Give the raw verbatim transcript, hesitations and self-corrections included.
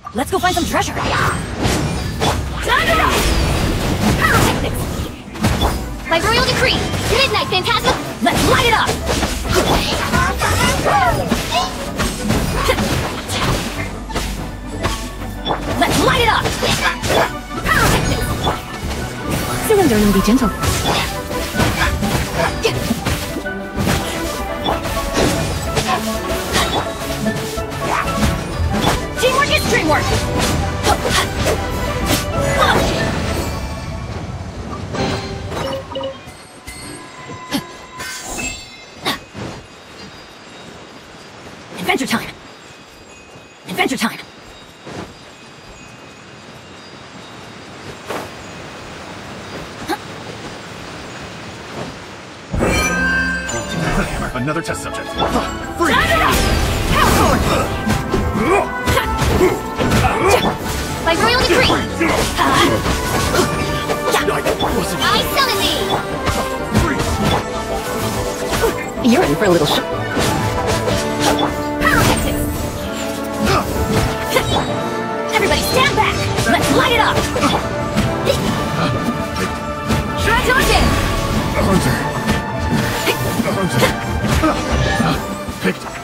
Let's go find some treasure. Time to go! Pyrotechnics! By royal decree, Midnight Phantasma. Let's light it up! Let's light it up! Pyrotechnics! Cylinder and be gentle. Teamwork is dreamwork! Adventure time! Adventure time! Another test subject. Free! Power forward! By royal decree, I summon thee! You're in for a little shock. Everybody stand back! Let's light it up! Shredder! A hunter. A hunter. Picked.